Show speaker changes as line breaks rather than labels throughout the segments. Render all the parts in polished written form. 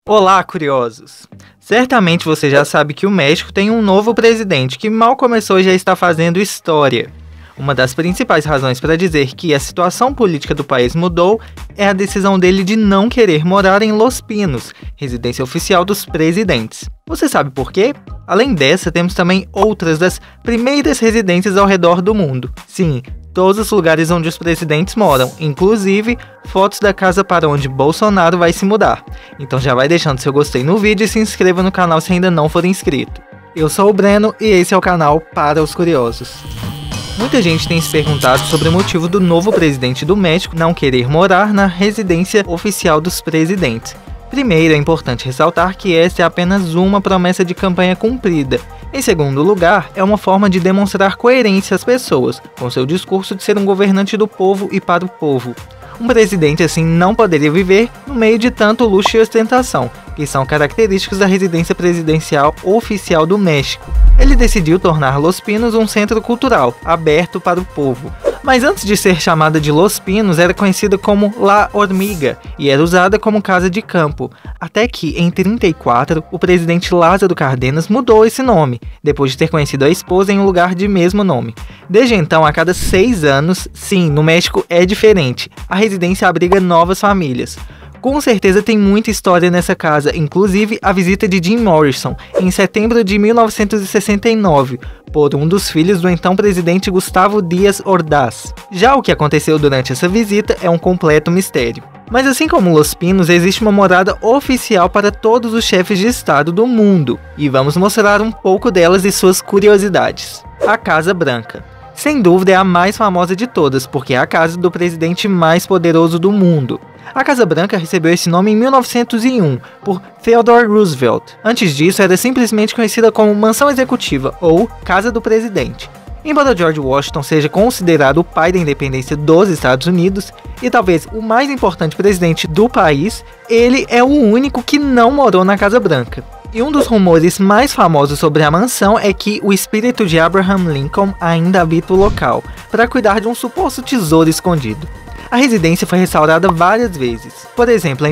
Olá, curiosos! Certamente você já sabe que o México tem um novo presidente que mal começou e já está fazendo história. Uma das principais razões para dizer que a situação política do país mudou é a decisão dele de não querer morar em Los Pinos, residência oficial dos presidentes. Você sabe por quê? Além dessa, temos também outras das primeiras residências ao redor do mundo. Sim, todos os lugares onde os presidentes moram, inclusive fotos da casa para onde Bolsonaro vai se mudar. Então já vai deixando seu gostei no vídeo e se inscreva no canal se ainda não for inscrito. Eu sou o Breno e esse é o canal Para os Curiosos. Muita gente tem se perguntado sobre o motivo do novo presidente do México não querer morar na residência oficial dos presidentes. Primeiro, é importante ressaltar que essa é apenas uma promessa de campanha cumprida. Em segundo lugar, é uma forma de demonstrar coerência às pessoas, com seu discurso de ser um governante do povo e para o povo. Um presidente assim não poderia viver no meio de tanto luxo e ostentação, que são característicos da residência presidencial oficial do México. Ele decidiu tornar Los Pinos um centro cultural, aberto para o povo. Mas antes de ser chamada de Los Pinos, era conhecida como La Hormiga e era usada como casa de campo. Até que, em 1934, o presidente Lázaro Cárdenas mudou esse nome, depois de ter conhecido a esposa em um lugar de mesmo nome. Desde então, a cada 6 anos, sim, no México é diferente, a residência abriga novas famílias. Com certeza tem muita história nessa casa, inclusive a visita de Jim Morrison, em setembro de 1969, por um dos filhos do então presidente Gustavo Díaz Ordaz. Já o que aconteceu durante essa visita é um completo mistério. Mas assim como Los Pinos, existe uma morada oficial para todos os chefes de estado do mundo, e vamos mostrar um pouco delas e suas curiosidades. A Casa Branca. Sem dúvida é a mais famosa de todas, porque é a casa do presidente mais poderoso do mundo. A Casa Branca recebeu esse nome em 1901, por Theodore Roosevelt. Antes disso, era simplesmente conhecida como Mansão Executiva, ou Casa do Presidente. Embora George Washington seja considerado o pai da independência dos Estados Unidos, e talvez o mais importante presidente do país, ele é o único que não morou na Casa Branca. E um dos rumores mais famosos sobre a mansão é que o espírito de Abraham Lincoln ainda habita o local, para cuidar de um suposto tesouro escondido. A residência foi restaurada várias vezes, por exemplo, em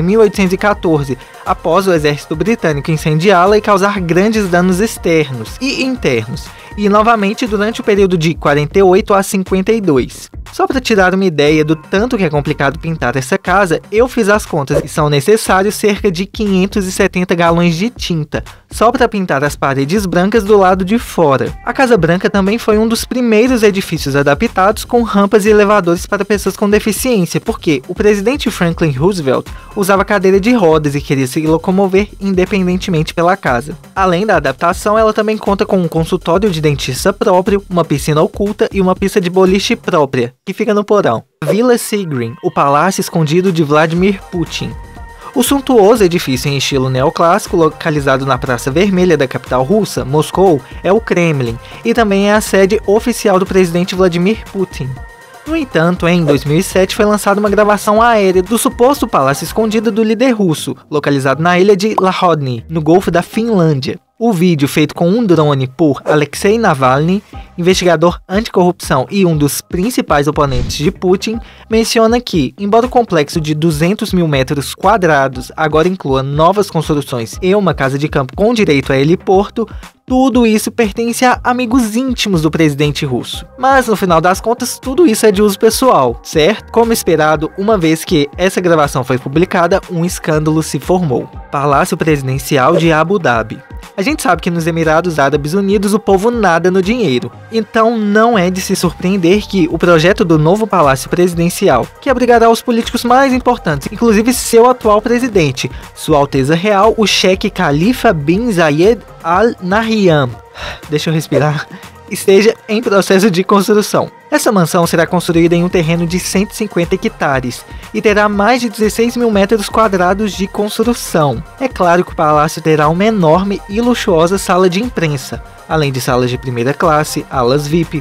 1814, após o exército britânico incendiá-la e causar grandes danos externos e internos, e novamente durante o período de 48 a 52. Só para tirar uma ideia do tanto que é complicado pintar essa casa, eu fiz as contas e são necessários cerca de 570 galões de tinta, só para pintar as paredes brancas do lado de fora. A Casa Branca também foi um dos primeiros edifícios adaptados com rampas e elevadores para pessoas com deficiência, porque o presidente Franklin Roosevelt usava cadeira de rodas e queria se locomover independentemente pela casa. Além da adaptação, ela também conta com um consultório de dentista próprio, uma piscina oculta e uma pista de boliche própria, que fica no porão. Vila Sigrin, o palácio escondido de Vladimir Putin. O suntuoso edifício em estilo neoclássico, localizado na Praça Vermelha da capital russa, Moscou, é o Kremlin, e também é a sede oficial do presidente Vladimir Putin. No entanto, em 2007 foi lançada uma gravação aérea do suposto palácio escondido do líder russo, localizado na ilha de Lahodny, no Golfo da Finlândia. O vídeo, feito com um drone por Alexei Navalny, investigador anticorrupção e um dos principais oponentes de Putin, menciona que, embora o complexo de 200 mil metros quadrados agora inclua novas construções e uma casa de campo com direito a heliporto, tudo isso pertence a amigos íntimos do presidente russo. Mas, no final das contas, tudo isso é de uso pessoal, certo? Como esperado, uma vez que essa gravação foi publicada, um escândalo se formou. Palácio Presidencial de Abu Dhabi. A gente sabe que nos Emirados Árabes Unidos o povo nada no dinheiro, então não é de se surpreender que o projeto do novo Palácio Presidencial, que abrigará os políticos mais importantes, inclusive seu atual presidente, Sua Alteza Real, o Sheikh Khalifa bin Zayed Al Nahyan, deixa eu respirar, esteja em processo de construção. Essa mansão será construída em um terreno de 150 hectares e terá mais de 16 mil metros quadrados de construção. É claro que o palácio terá uma enorme e luxuosa sala de imprensa, além de salas de primeira classe, salas VIP,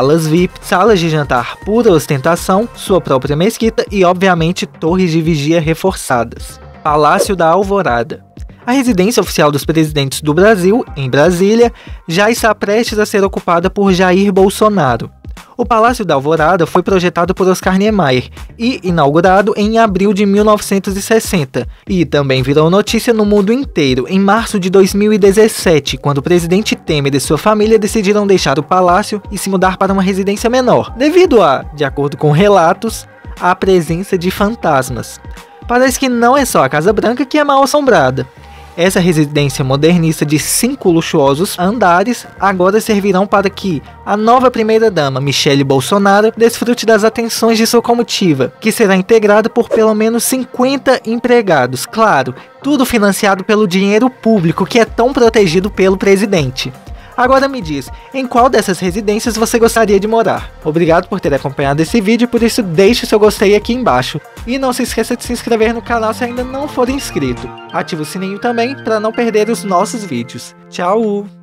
salas de jantar pura ostentação, sua própria mesquita e, obviamente, torres de vigia reforçadas. Palácio da Alvorada. A residência oficial dos presidentes do Brasil, em Brasília, já está prestes a ser ocupada por Jair Bolsonaro. O Palácio da Alvorada foi projetado por Oscar Niemeyer e inaugurado em abril de 1960, e também virou notícia no mundo inteiro em março de 2017, quando o presidente Temer e sua família decidiram deixar o palácio e se mudar para uma residência menor, devido a, de acordo com relatos, a presença de fantasmas. Parece que não é só a Casa Branca que é mal assombrada. Essa residência modernista de 5 luxuosos andares agora servirão para que a nova primeira-dama, Michele Bolsonaro, desfrute das atenções de sua comitiva, que será integrada por pelo menos 50 empregados. Claro, tudo financiado pelo dinheiro público, que é tão protegido pelo presidente. Agora me diz, em qual dessas residências você gostaria de morar? Obrigado por ter acompanhado esse vídeo, por isso deixe o seu gostei aqui embaixo. E não se esqueça de se inscrever no canal se ainda não for inscrito. Ative o sininho também para não perder os nossos vídeos. Tchau!